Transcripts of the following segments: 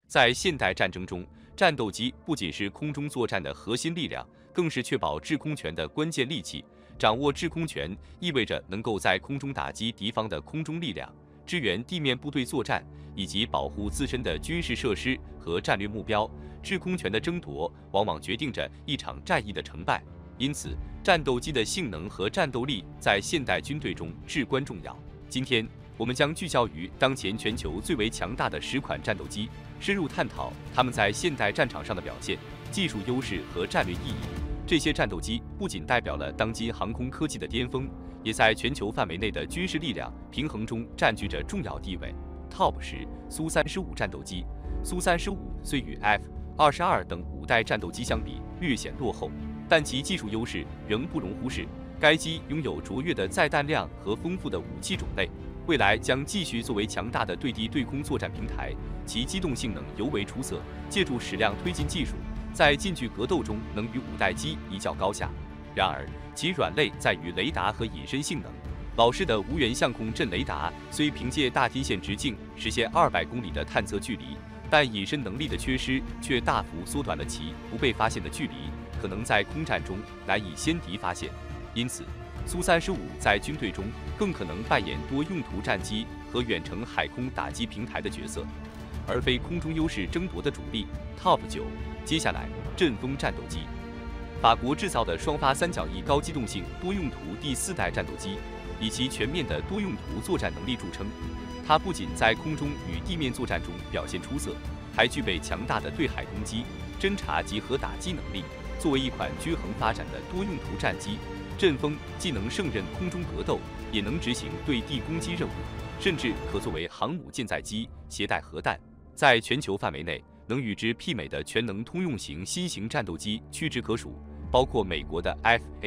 在现代战争中，战斗机不仅是空中作战的核心力量，更是确保制空权的关键利器。掌握制空权意味着能够在空中打击敌方的空中力量，支援地面部队作战，以及保护自身的军事设施和战略目标。制空权的争夺往往决定着一场战役的成败，因此，战斗机的性能和战斗力在现代军队中至关重要。今天，我们将聚焦于当前全球最为强大的10款战斗机，深入探讨它们在现代战场上的表现、技术优势和战略意义。这些战斗机不仅代表了当今航空科技的巅峰，也在全球范围内的军事力量平衡中占据着重要地位。Top 10苏35战斗机。苏35虽与 F-22等5代战斗机相比略显落后，但其技术优势仍不容忽视。该机拥有卓越的载弹量和丰富的武器种类，未来将继续作为强大的对地对空作战平台。其机动性能尤为出色，借助矢量推进技术，在近距格斗中能与5代机一较高下。然而，其软肋在于雷达和隐身性能。老式的无源相控阵雷达虽凭借大天线直径实现200公里的探测距离，但隐身能力的缺失却大幅缩短了其不被发现的距离，可能在空战中难以先敌发现。因此，苏35在军队中更可能扮演多用途战机和远程海空打击平台的角色，而非空中优势争夺的主力。Top 9，接下来，阵风战斗机。法国制造的双发三角翼高机动性多用途第4代战斗机，以其全面的多用途作战能力著称。它不仅在空中与地面作战中表现出色，还具备强大的对海攻击、侦察及核打击能力。作为一款均衡发展的多用途战机，阵风既能胜任空中格斗，也能执行对地攻击任务，甚至可作为航母舰载机携带核弹。在全球范围内，能与之媲美的全能通用型新型战斗机屈指可数，包括美国的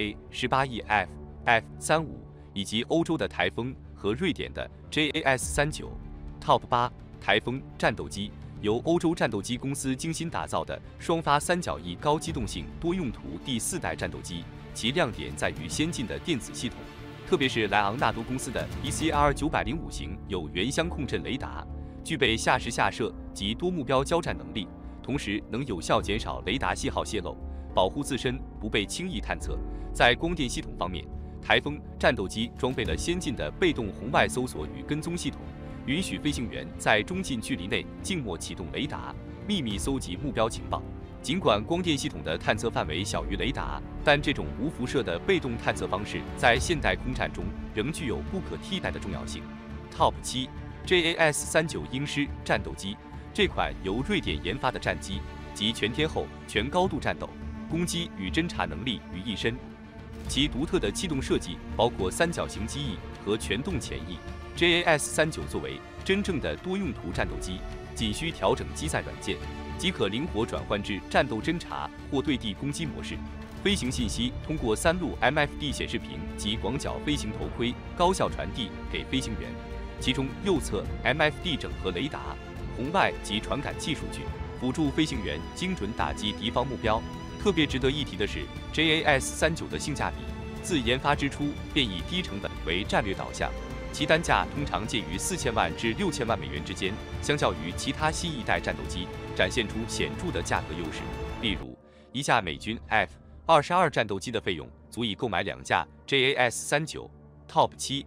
FA-18E F、F-35，以及欧洲的台风和瑞典的 JAS-39。Top 8台风战斗机。由欧洲战斗机公司精心打造的双发三角翼高机动性多用途第4代战斗机，其亮点在于先进的电子系统，特别是莱昂纳多公司的 ECR-905型有源相控阵雷达，具备下实下射及多目标交战能力，同时能有效减少雷达信号泄漏，保护自身不被轻易探测。在光电系统方面，台风战斗机装备了先进的被动红外搜索与跟踪系统，允许飞行员在中近距离内静默启动雷达，秘密搜集目标情报。尽管光电系统的探测范围小于雷达，但这种无辐射的被动探测方式在现代空战中仍具有不可替代的重要性。Top 7 JAS-39鹰狮战斗机。这款由瑞典研发的战机集全天候、全高度战斗、攻击与侦察能力于一身。其独特的气动设计包括三角形机翼和全动前翼。JAS-39作为真正的多用途战斗机，仅需调整机载软件，即可灵活转换至战斗侦察或对地攻击模式。飞行信息通过3路 MFD 显示屏及广角飞行头盔高效传递给飞行员，其中右侧 MFD 整合雷达、红外及传感器数据，辅助飞行员精准打击敌方目标。特别值得一提的是 ，JAS-39的性价比，自研发之初便以低成本为战略导向。其单价通常介于4000万至6000万美元之间，相较于其他新一代战斗机，展现出显著的价格优势。例如，一架美军 F-22战斗机的费用足以购买2架 JAS-39。Top 7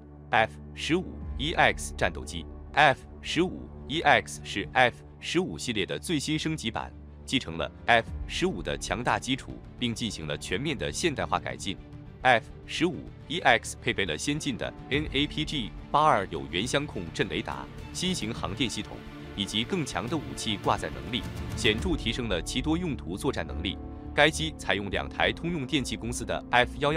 F-15EX 战斗机。F-15EX 是 F-15系列的最新升级版，继承了 F-15的强大基础，并进行了全面的现代化改进。F-15EX 配备了先进的 NAPG-82有源相控阵雷达、新型航电系统以及更强的武器挂载能力，显著提升了其多用途作战能力。该机采用2台通用电气公司的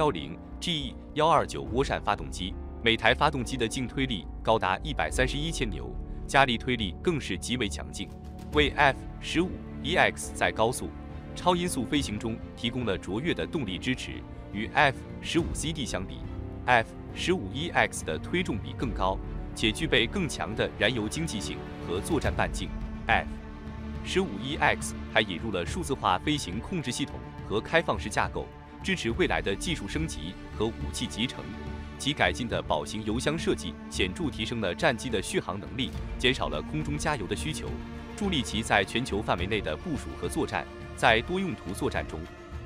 F110G129涡扇发动机，每台发动机的净推力高达131千牛，加力推力更是极为强劲，为 F-15EX 在高速、超音速飞行中提供了卓越的动力支持。与 F-15CD 相比， F-15EX 的推重比更高，且具备更强的燃油经济性和作战半径。F-15EX 还引入了数字化飞行控制系统和开放式架构，支持未来的技术升级和武器集成。其改进的宝型油箱设计显著提升了战机的续航能力，减少了空中加油的需求。 助力其在全球范围内的部署和作战。在多用途作战中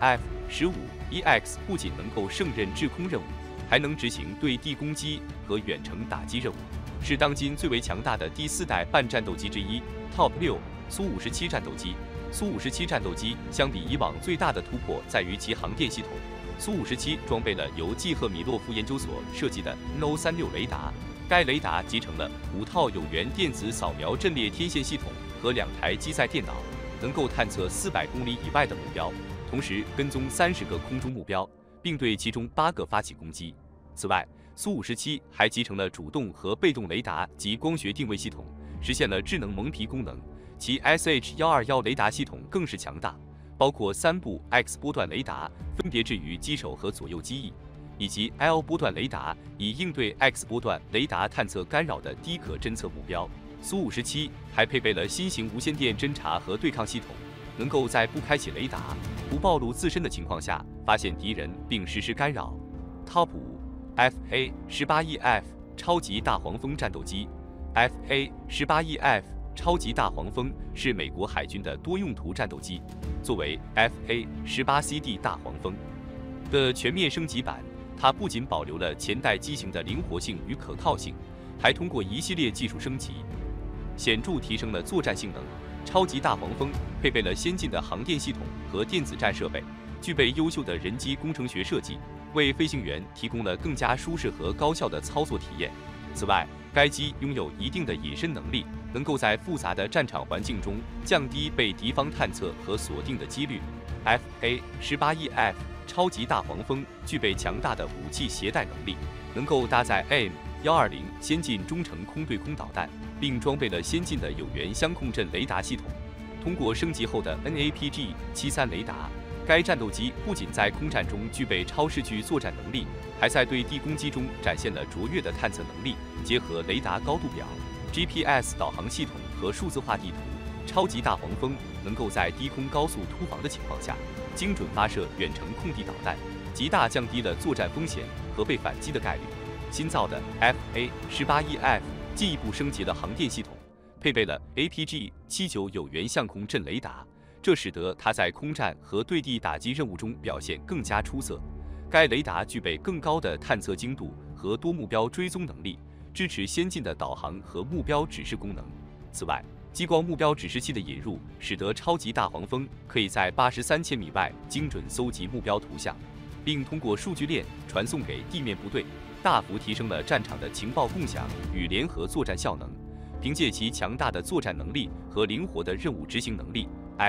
，F-15EX 不仅能够胜任制空任务，还能执行对地攻击和远程打击任务，是当今最为强大的第4代半战斗机之一。Top 6苏57战斗机。苏57战斗机相比以往最大的突破在于其航电系统。苏57装备了由季赫米洛夫研究所设计的 No36雷达，该雷达集成了5套有源电子扫描阵列天线系统和2台机载电脑，能够探测400公里以外的目标，同时跟踪30个空中目标，并对其中8个发起攻击。此外，苏57还集成了主动和被动雷达及光学定位系统，实现了智能蒙皮功能。其 SH-121雷达系统更是强大，包括3部 X 波段雷达，分别置于机首和左右机翼，以及 L 波段雷达，以应对 X 波段雷达探测干扰的低可侦测目标。苏57还配备了新型无线电侦察和对抗系统，能够在不开启雷达、不暴露自身的情况下，发现敌人并实施干扰。Top 5 FA-18EF 超级大黄蜂战斗机。FA-18EF 超级大黄蜂是美国海军的多用途战斗机，作为 FA-18CD 大黄蜂的全面升级版，它不仅保留了前代机型的灵活性与可靠性，还通过一系列技术升级，显著提升了作战性能。超级大黄蜂配备了先进的航电系统和电子战设备，具备优秀的人机工程学设计，为飞行员提供了更加舒适和高效的操作体验。此外，该机拥有一定的隐身能力，能够在复杂的战场环境中降低被敌方探测和锁定的几率。FA-18EF 超级大黄蜂具备强大的武器携带能力，能够搭载 AIM-120先进中程空对空导弹，并装备了先进的有源相控阵雷达系统。通过升级后的 NAPG-73雷达，该战斗机不仅在空战中具备超视距作战能力，还在对地攻击中展现了卓越的探测能力。结合雷达高度表、GPS 导航系统和数字化地图，超级大黄蜂能够在低空高速突防的情况下，精准发射远程空地导弹，极大降低了作战风险和被反击的概率。新造的 FA-18EF 进一步升级了航电系统，配备了 APG-79有源相控阵雷达，这使得它在空战和对地打击任务中表现更加出色。该雷达具备更高的探测精度和多目标追踪能力，支持先进的导航和目标指示功能。此外，激光目标指示器的引入，使得超级大黄蜂可以在83千米外精准搜集目标图像，并通过数据链传送给地面部队，大幅提升了战场的情报共享与联合作战效能。凭借其强大的作战能力和灵活的任务执行能力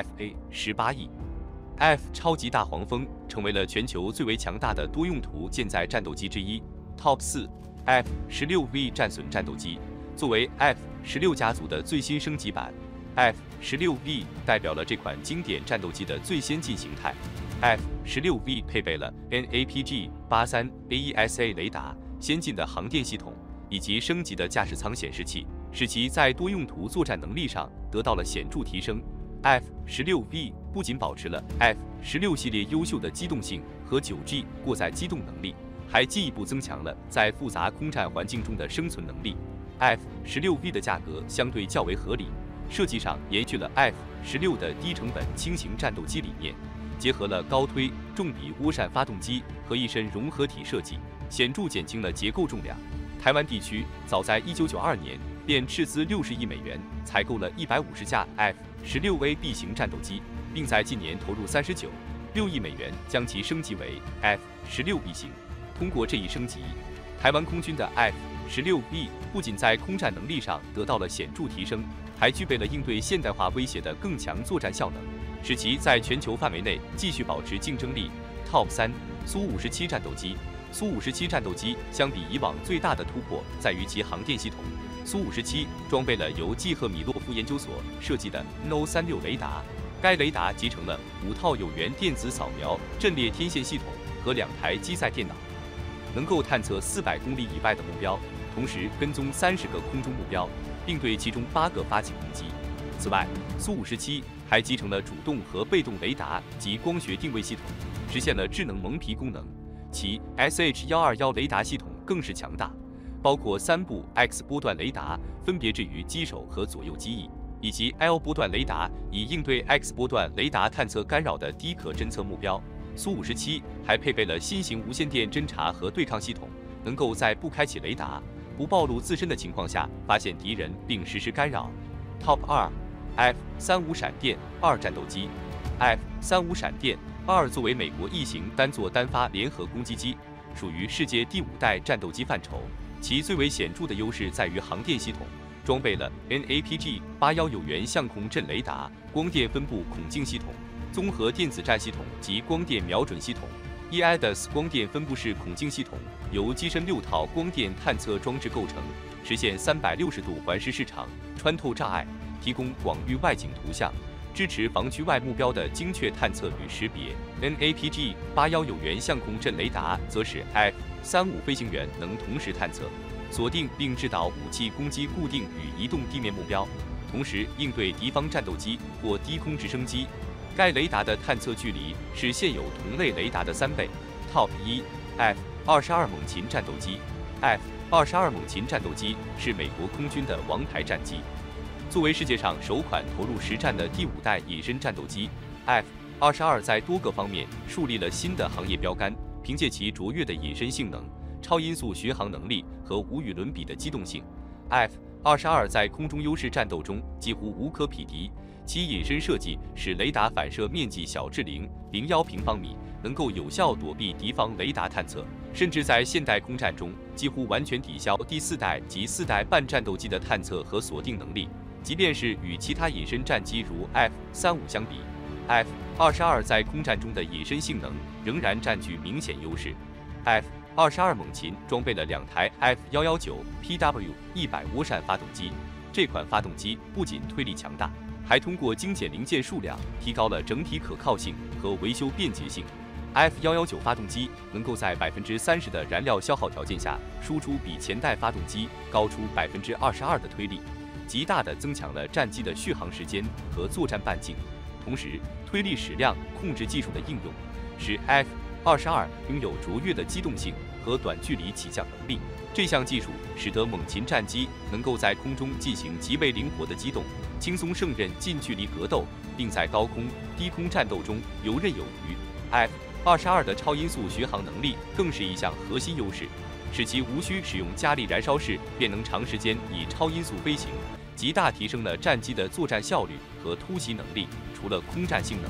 ，FA-18E超级大黄蜂成为了全球最为强大的多用途舰载战斗机之一。Top 4 F-16V 战损战斗机。作为 F-16家族的最新升级版 ，F-16V 代表了这款经典战斗机的最先进形态。F-16V 配备了 NAPG-83 AESA 雷达、先进的航电系统以及升级的驾驶舱显示器，使其在多用途作战能力上得到了显著提升。F-16V 不仅保持了 F-16系列优秀的机动性和 9G 过载机动能力，还进一步增强了在复杂空战环境中的生存能力。F-16V 的价格相对较为合理，设计上延续了 F-16的低成本轻型战斗机理念，结合了高推重比涡扇发动机和一身融合体设计，显著减轻了结构重量。台湾地区早在1992年便斥资60亿美元采购了150架 F-16A B 型战斗机，并在近年投入39.6亿美元将其升级为 F-16B 型。通过这一升级，台湾空军的 F-16B 不仅在空战能力上得到了显著提升，还具备了应对现代化威胁的更强作战效能，使其在全球范围内继续保持竞争力。Top 3苏57战斗机。苏57战斗机相比以往最大的突破在于其航电系统。苏57装备了由季赫米洛夫研究所设计的 No36雷达，该雷达集成了5套有源电子扫描阵列天线系统和2台机载电脑，能够探测400公里以外的目标，同时跟踪30个空中目标，并对其中8个发起攻击。此外，苏57还集成了主动和被动雷达及光学定位系统，实现了智能蒙皮功能。其 SH-121雷达系统更是强大，包括3部 X 波段雷达，分别置于机首和左右机翼， 以及 L 波段雷达，以应对 X 波段雷达探测干扰的低可侦测目标。苏57还配备了新型无线电侦察和对抗系统，能够在不开启雷达、不暴露自身的情况下发现敌人并实施干扰。Top 2 F-35闪电2战斗机。F-35闪电2作为美国一型单座单发联合攻击机，属于世界第5代战斗机范畴。其最为显著的优势在于航电系统，装备了 NAPG-81有源相控阵雷达、光电分布孔径系统、综合电子战系统及光电瞄准系统。EIDAS 光电分布式孔径系统由机身6套光电探测装置构成，实现360度环视视场，穿透障碍，提供广域外景图像，支持防区外目标的精确探测与识别。NAPG-81有源相控阵雷达则使 F-35飞行员能同时探测、锁定并制导武器攻击固定与移动地面目标，同时应对敌方战斗机或低空直升机。该雷达的探测距离是现有同类雷达的3倍。Top 1 F-22猛禽战斗机。F-22猛禽战斗机是美国空军的王牌战机。作为世界上首款投入实战的第5代隐身战斗机 ，F-22在多个方面树立了新的行业标杆。凭借其卓越的隐身性能、超音速巡航能力和无与伦比的机动性 ，F-22在空中优势战斗中几乎无可匹敌。其隐身设计使雷达反射面积小至0.01平方米，能够有效躲避敌方雷达探测，甚至在现代空战中几乎完全抵消第4代及4代半战斗机的探测和锁定能力。即便是与其他隐身战机如 F-35相比， F-22在空战中的隐身性能仍然占据明显优势。F-22猛禽装备了2台 F-119PW-100涡扇发动机，这款发动机不仅推力强大，还通过精简零件数量，提高了整体可靠性和维修便捷性。F-119发动机能够在30%的燃料消耗条件下，输出比前代发动机高出22%的推力，极大地增强了战机的续航时间和作战半径。同时，推力矢量控制技术的应用，使 F-22拥有卓越的机动性和短距离起降能力。这项技术使得猛禽战机能够在空中进行极为灵活的机动，轻松胜任近距离格斗，并在高空、低空战斗中游刃有余。F-22的超音速巡航能力更是一项核心优势，使其无需使用加力燃烧室便能长时间以超音速飞行，极大提升了战机的作战效率和突袭能力。除了空战性能，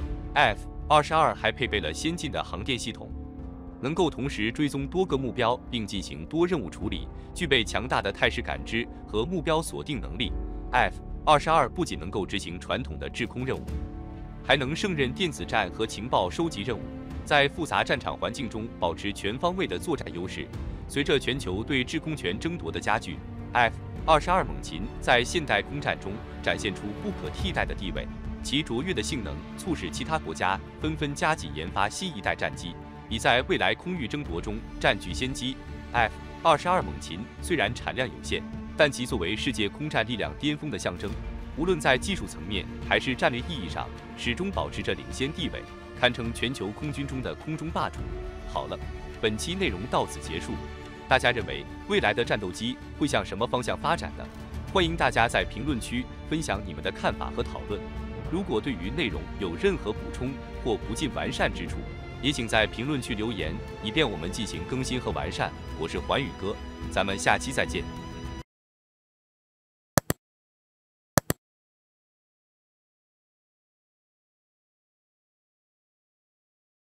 F-22还配备了先进的航电系统，能够同时追踪多个目标并进行多任务处理，具备强大的态势感知和目标锁定能力。F-22不仅能够执行传统的制空任务，还能胜任电子战和情报收集任务，在复杂战场环境中保持全方位的作战优势。随着全球对制空权争夺的加剧， F-22猛禽在现代空战中展现出不可替代的地位。其卓越的性能促使其他国家纷纷加紧研发新一代战机，以在未来空域争夺中占据先机。F-22猛禽虽然产量有限，但其作为世界空战力量巅峰的象征，无论在技术层面还是战略意义上，始终保持着领先地位，堪称全球空军中的空中霸主。好了，本期内容到此结束。大家认为未来的战斗机会向什么方向发展呢？欢迎大家在评论区分享你们的看法和讨论。如果对于内容有任何补充或不尽完善之处，也请在评论区留言，以便我们进行更新和完善。我是环宇哥，咱们下期再见。